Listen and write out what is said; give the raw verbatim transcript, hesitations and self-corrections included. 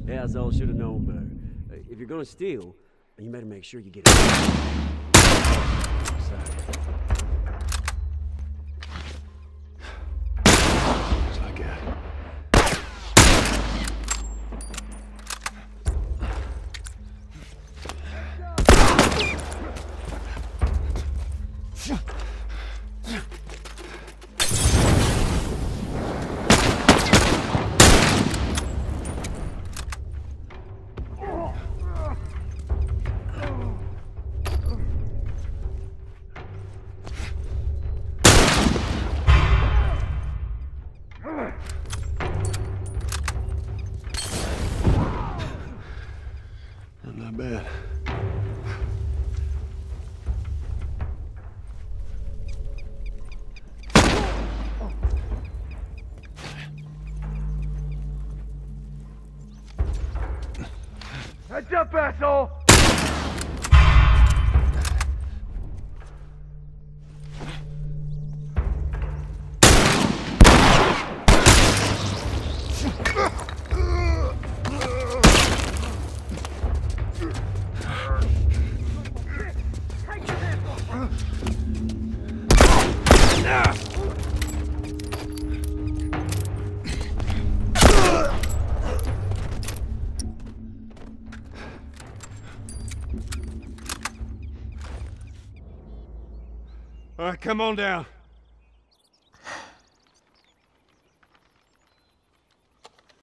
Yeah, that's all. Should have known better. Uh, if you're gonna steal, you better make sure you get it. Sorry. Not bad. Heads up, asshole! All right, come on down.